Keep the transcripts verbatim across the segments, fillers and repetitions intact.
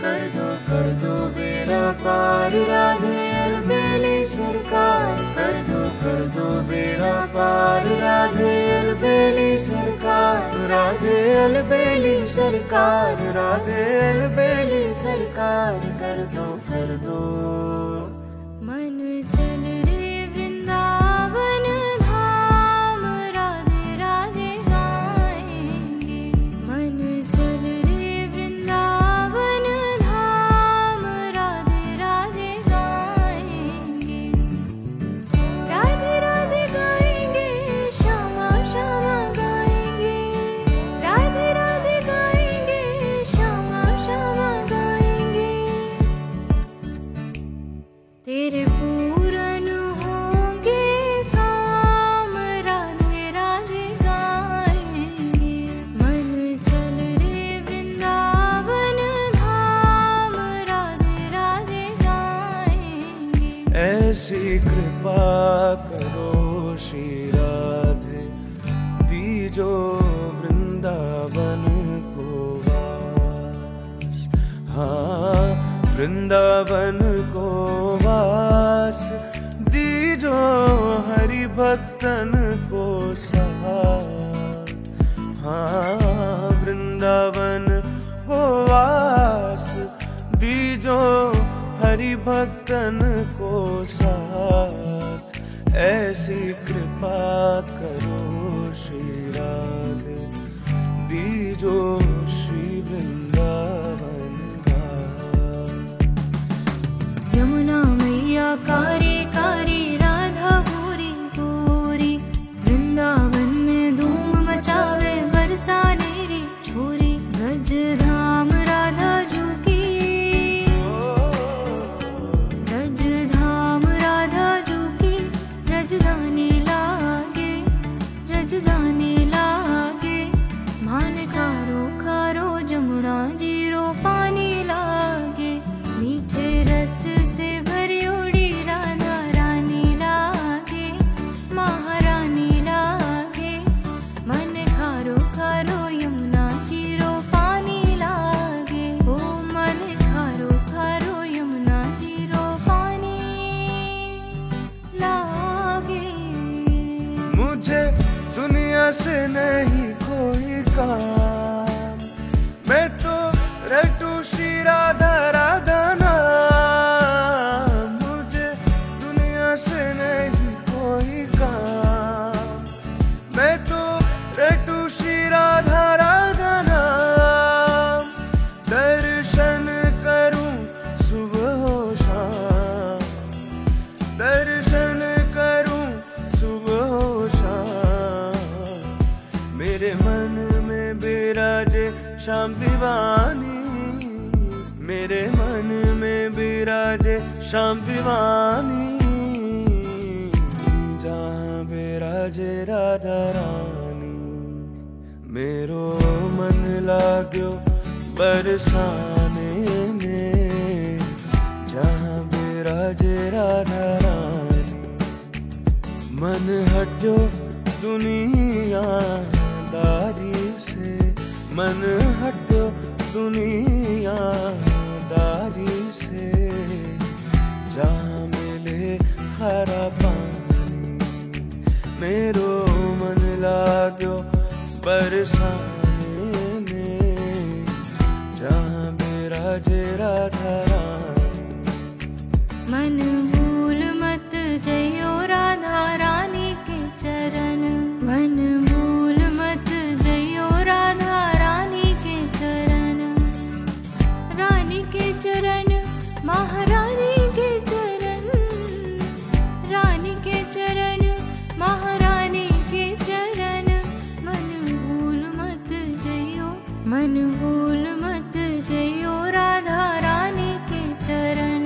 कर दो कर दो बेड़ा पार राधे अलबेली सरकार, कर दो कर दो बेड़ा पार राधे अलबेली सरकार, राधे अलबेली सरकार, राधे अलबेली सरकार, कर दो कर दो। मन चल रे वृंदावन धाम, राधे राधे गाएंगे। मन चल रे वृंदावन धाम, राधे राधे गाएंगे। राधे राधे गाएंगे, श्यामा श्यामा गाएंगे। राधे राधे गाएंगे, श्यामा श्यामा गाएंगे। तेरे पूरन होंगे काम, राधे राधे गाएंगे। मन चल रे वृंदावन धाम, राधे राधे गाएंगे। ऐसी कृपा करो श्री राधे, दीजो वृंदावन को वास, हाँ वृंदावन को वास, दीजो हरि भक्तन को साथ, हाँ वृंदावन को वास, दीजो हरि भक्तन को साथ। ऐसी कृपा करो श्री राधे, दीजो श्री वृंदावन का। यमुना मैया कारी कारी, राधा गोरी गोरी, वृंदावन में धूम मचावे बरसाने रे छोरी। ब्रज धाम राधा जू की, ब्रज धाम राधा जू की, रजदानी लागे रजदानी लागे। मान खारो खारो जमुना जीरो पानी लागे। मीठे रस से भरी उड़ी राधा रानी लागे, महारानी लागे। मन खारो खारो यमुना जीरो पानी लागे, ओ मन खारो खारो यमुना जीरो पानी लागे। मुझे दुनिया से नहीं कोई काम, मैं तो रटू श्री राधा राधा नाम। मुझे दुनिया से नहीं कोई काम, मैं तो रटू श्री राधा राधा नाम। दर्शन करूं सुबह हो शाम, दर्शन करूं सुबह हो शाम। मेरे मन में बिराजे श्याम दीवानी, मेरे मन में बिराजे श्याम दीवानी। जहाँ बिराजे राधा रानी, मेरो मन लाग्यो बरसाने में। जहाँ बिराजे राधा रानी, मन हटो दुनिया दारी से, मन हटो दुनिया दारी से। जहाँ मिले खारा पानी, मेरो मन लाग्यो बरसाने में। जहाँ बिराजे राधा रानी, मन भूल मत जइयो राधा रानी के चरण। मन भूल मत जइयो राधा रानी के चरण। रानी के चरण, महारानी के चरण। रानी के चरण, महारानी के चरण। मन भूल मत जइयो, मन भूल मत जइयो राधा रानी के चरण।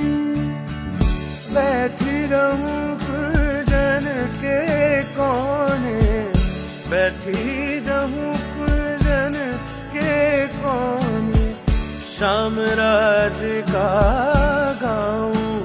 बैठी रहूं कुंजन के कोने, बैठी रहूं कुंजन के कोने। श्याम राधिका गाऊं,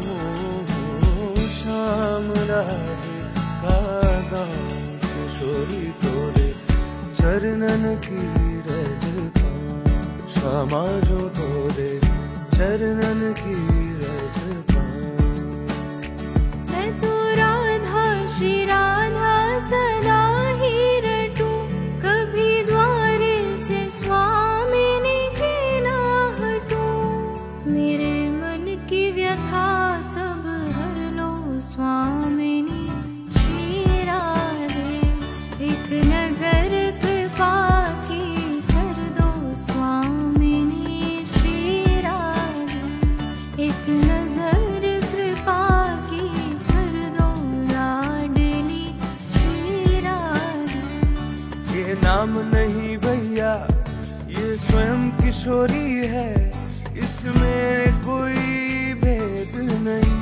श्याम राधिका गाऊं। किशोरी तोरे चरणन की रज पाऊं, श्यामा जो तोरे चरणन की रज पाऊं। मैं तो राधा श्री राधा सदा ही रटूं, कभी द्वारे से स्वामिनी के ना हटूं। मेरे मन की व्यथा सब हर लो स्वामिनी श्री राधे। एक नजर कृपा की कर दो स्वामिनी श्री राधे। एक नजर कृपा की कर दो लाडली श्री राधे। ये नाम नहीं भैया, ये स्वयं किशोरी है, इसमें कोई भेद नहीं।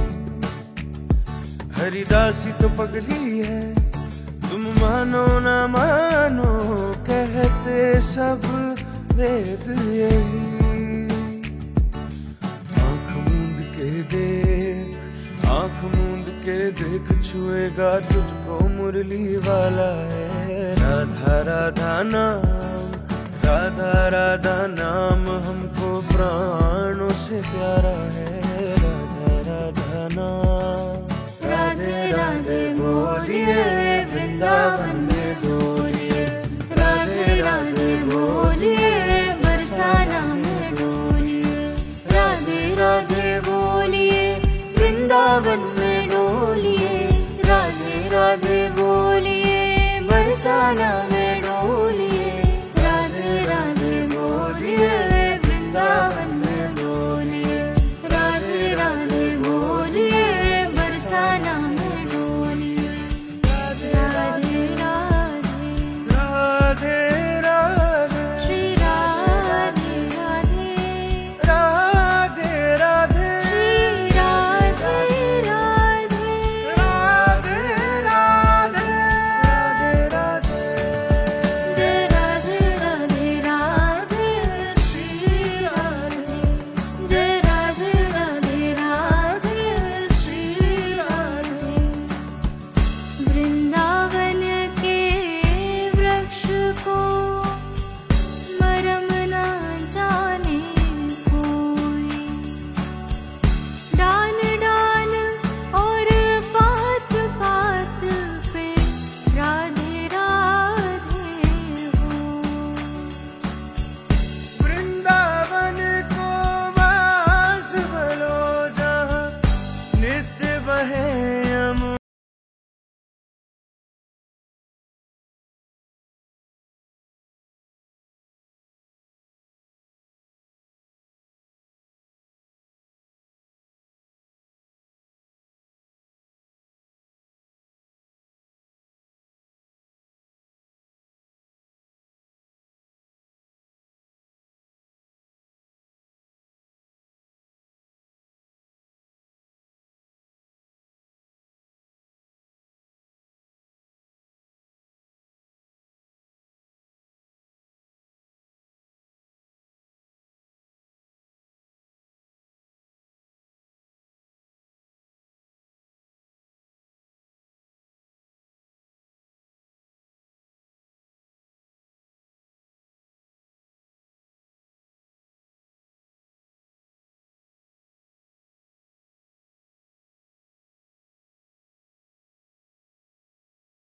हरिदासी तो पगली है, तुम मानो ना मानो, कहते सब वेद यही। आंख मूंद के देख, आंख मूंद के देख, छुएगा तुझको मुरली वाला है। राधा राधा नाम, राधा राधा नाम हमको प्राणों से प्यारा है। राधा राधा नाम।